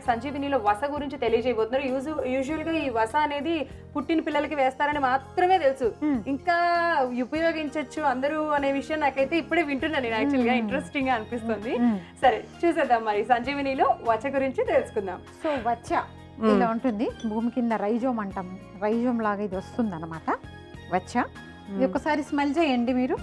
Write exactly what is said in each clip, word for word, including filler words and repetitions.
మనకి సంజీవినిలో వస గురించి తెలియజేయబోతున్నారు. యూజువల్ గా ఈ వస అనేది పుట్టిన పిల్లలకి వేస్తారని మాత్రమే తెలుసు, ఇంకా ఉపయోగించవచ్చు అందరూ అనే విషయం నాకైతే ఇప్పుడే వింటున్నాను నేను. యాక్చువల్ గా ఇంట్రెస్టింగ్ గా అనిపిస్తుంది. సరే చూసేద్దాం మరి సంజీవినిలో వచ గురించి తెలుసుకుందాం. సో వచ ఇలా ఉంటుంది, భూమి కింద రైజోమ్ అంటాం, రైజోమ్ లాగా ఇది వస్తుంది అనమాట వచ. ఇది ఒకసారి స్మెల్ చేయండి మీరు.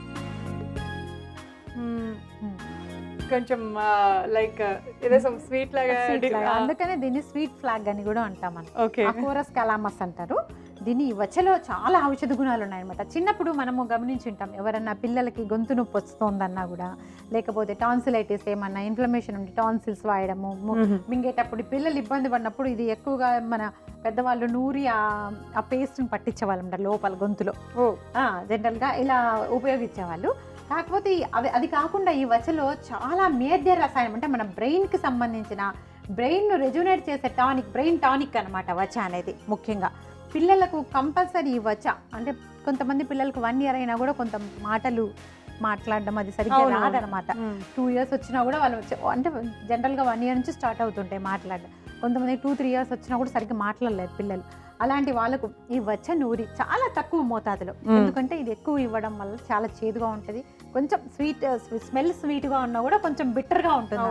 కొంచెం లైక్ ఏదో స్వీట్ లాగా, అందుకనే దీన్ని స్వీట్ ఫ్లాగ్ అని కూడా అంటాం మనం. ఓకే, అకోరస్ కలామస్ అంటారు దీన్ని. ఈ వచలో చాలా ఔషధ గుణాలు ఉన్నాయన్నమాట. చిన్నప్పుడు మనము గమనించుంటాం, ఎవరన్నా పిల్లలకి గొంతు నొప్పి వస్తుందన్నా కూడా, లేకపోతే టాన్సిలైటిస్ ఏమన్నా ఇన్ఫ్లమేషన్ ఉండి టాన్సిల్స్ వాయడము, మింగేటప్పుడు పిల్లలు ఇబ్బంది పడినప్పుడు ఇది ఎక్కువగా మన పెద్దవాళ్ళు నూరి ఆ పేస్ట్ని పట్టించేవాళ్ళు లోపల గొంతులో, జనరల్గా ఇలా ఉపయోగించేవాళ్ళు. కాకపోతే అవి అది కాకుండా ఈ వచలో చాలా మేధ్య రసాయనం, అంటే మన బ్రెయిన్కి సంబంధించిన బ్రెయిన్ను రెజ్యునేట్ చేసే టానిక్, బ్రెయిన్ టానిక్ అనమాట వచ అనేది. ముఖ్యంగా పిల్లలకు కంపల్సరీ ఈ వచ, అంటే కొంతమంది పిల్లలకు వన్ ఇయర్ అయినా కూడా కొంత మాటలు మాట్లాడడం అది సరిగ్గా రాదనమాట. టూ ఇయర్స్ వచ్చినా కూడా వాళ్ళు అంటే జనరల్గా వన్ ఇయర్ నుంచి స్టార్ట్ అవుతుంటాయి మాట్లాడడం. కొంతమంది టూ త్రీ ఇయర్స్ వచ్చినా కూడా సరిగ్గా మాట్లాడలేదు పిల్లలు. అలాంటి వాళ్ళకు ఈ వచ నూరి చాలా తక్కువ మోతాదులో, ఎందుకంటే ఇది ఎక్కువ ఇవ్వడం వల్ల చాలా చేదుగా ఉంటుంది, కొంచెం స్వీట్ స్మెల్ స్వీట్ గా ఉన్నా కూడా కొంచెం బిట్టర్ గా ఉంటుంది,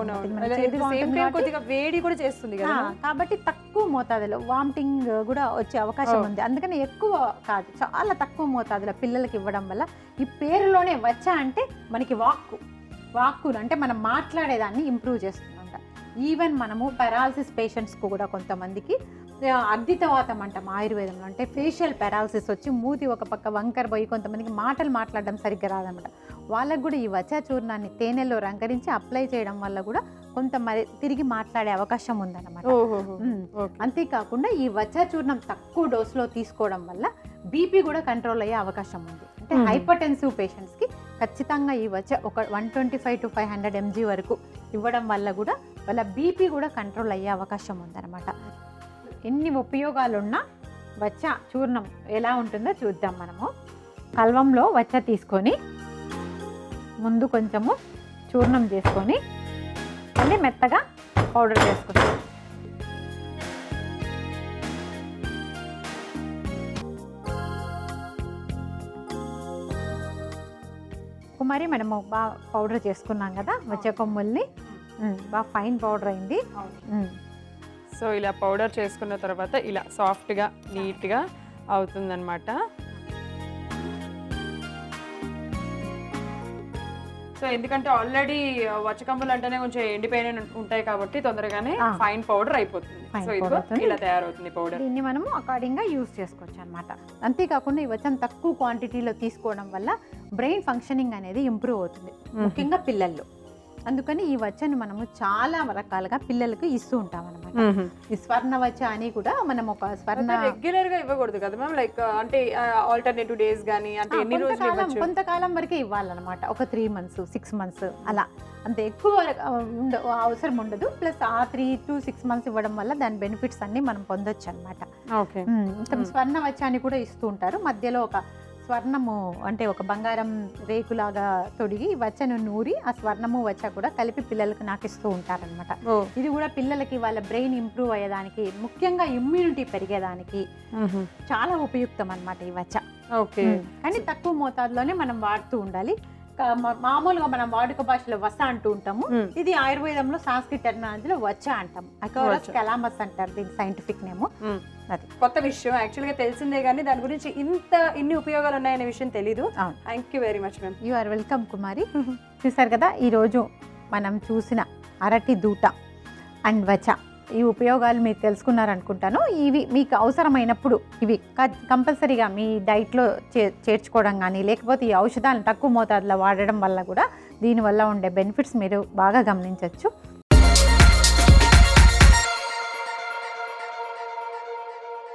వేడి కూడా చేస్తుంది కదా. కాబట్టి తక్కువ మోతాదులో వామిటింగ్ కూడా వచ్చే అవకాశం ఉంది. అందుకని ఎక్కువ కాదు, చాలా తక్కువ మోతాదులో పిల్లలకి ఇవ్వడం వల్ల, ఈ పేరులోనే వచ అంటే మనకి వాక్కు, వాక్కులు అంటే మనం మాట్లాడేదాన్ని ఇంప్రూవ్ చేస్తుందంట. ఈవెన్ మనము పెరాలసిస్ పేషెంట్స్కు కూడా కొంతమందికి అర్ధితవాతం అంటాం ఆయుర్వేదంలో, అంటే ఫేషియల్ పెరాలసిస్ వచ్చి మూతి ఒక పక్క వంకర పోయి కొంతమందికి మాటలు మాట్లాడడం సరిగ్గా రాదనమాట. వాళ్ళకు కూడా ఈ వచ చూర్ణాన్ని తేనెలో రంగరించి అప్లై చేయడం వల్ల కూడా కొంత మరి తిరిగి మాట్లాడే అవకాశం ఉందన్నమాట. అంతేకాకుండా ఈ వచ చూర్ణం తక్కువ డోస్లో తీసుకోవడం వల్ల బీపీ కూడా కంట్రోల్ అయ్యే అవకాశం ఉంది. అంటే హైపర్టెన్సివ్ పేషెంట్స్కి ఖచ్చితంగా ఈ వచ ఒక one twenty five to five hundred MG వరకు ఇవ్వడం వల్ల కూడా వాళ్ళ బీపీ కూడా కంట్రోల్ అయ్యే అవకాశం ఉందన్నమాట. ఎన్ని ఉపయోగాలున్నా వచ చూర్ణం ఎలా ఉంటుందో చూద్దాం మనము. కల్వంలో వచ తీసుకొని ముందు కొంచెము చూర్ణం చేసుకొని మళ్ళీ మెత్తగా పౌడర్ చేసుకుంటాం. మరి మనము బాగా పౌడర్ చేసుకున్నాం కదా వచ కొమ్ముల్ని, బాగా ఫైన్ పౌడర్ అయింది. సో ఇలా పౌడర్ చేసుకున్న తర్వాత ఇలా సాఫ్ట్గా నీట్గా అవుతుందన్నమాట. సో ఎందుకంటే ఆల్రెడీ వచకంబులు అంటేనే కొంచెం ఎండిపోయిన ఉంటాయి కాబట్టి తొందరగానే ఫైన్ పౌడర్ అయిపోతుంది. సో ఇలా తయారవుతుంది పౌడర్. దీన్ని మనము అకార్డింగ్ గా యూజ్ చేసుకోవచ్చు అనమాట. అంతేకాకుండా ఈ వచం తక్కువ క్వాంటిటీలో తీసుకోవడం వల్ల బ్రెయిన్ ఫంక్షనింగ్ అనేది ఇంప్రూవ్ అవుతుంది, ముఖ్యంగా పిల్లల్లో. అందుకని ఈ వచను మనము చాలా రకాలుగా పిల్లలకు ఇస్తూ ఉంటాం అనమాట. ఈ స్వర్ణ వచ అని కూడా మనం ఒక స్వర్ణ రెగ్యులర్ గా ఇవ్వకూడదు కదా మ్యామ్, లైక్ అంటే ఆల్టర్నేటివ్ డేస్ గానీ అంటే ఎన్ని రోజులు ఇవ్వచ్చు? కొంతకాలం వరకే ఇవ్వాలన్నమాట, ఒక త్రీ మంత్స్ సిక్స్ మంత్స్ అలా, అంత ఎక్కువ అవసరం ఉండదు. ప్లస్ ఆ త్రీ టు సిక్స్ మంత్స్ ఇవ్వడం వల్ల దాని బెనిఫిట్స్ అన్ని మనం పొందొచ్చు అనమాట. ఓకే, స్వర్ణ వచ అని కూడా ఇస్తూ ఉంటారు. మధ్యలో ఒక స్వర్ణము అంటే ఒక బంగారం రేకులాగా తొడిగి వచను నూరి ఆ స్వర్ణము వచ కూడా కలిపి పిల్లలకు నాకిస్తూ ఉంటారనమాట. ఇది కూడా పిల్లలకి వాళ్ళ బ్రెయిన్ ఇంప్రూవ్ అయ్యేదానికి, ముఖ్యంగా ఇమ్యూనిటీ పెరిగేదానికి చాలా ఉపయుక్తం అనమాట ఈ వచ. ఓకే, కానీ తక్కువ మోతాదులోనే మనం వాడుతూ ఉండాలి. మామూలుగా మనం వాడుక భాషలో వస అంటూ ఉంటాము, ఇది ఆయుర్వేదంలో సాంస్క్రిట్ టెర్మినాలజీలో వచ అంటాము. అకోరస్ కలామస్ అంటారు దీని సైంటిఫిక్ నేమ్. అది కొత్త విషయం, యాక్చువల్ గా తెలిసిందే కానీ దాని గురించి ఇంత ఇన్ని ఉపయోగాలు ఉన్నాయనే విషయం తెలీదు. Thank you very much ma'am. You are welcome Kumari. చూసారు కదా ఈరోజు మనం చూసిన అరటి దూట అండ్ వచ, ఈ ఉపయోగాలు మీరు తెలుసుకున్నారనుకుంటాను. ఇవి మీకు అవసరమైనప్పుడు ఇవి కంపల్సరీగా మీ డైట్లో చే చేర్చుకోవడం కానీ, లేకపోతే ఈ ఔషధాలను తక్కువ మోతాదులో వాడడం వల్ల కూడా దీనివల్ల ఉండే బెనిఫిట్స్ మీరు బాగా గమనించవచ్చు.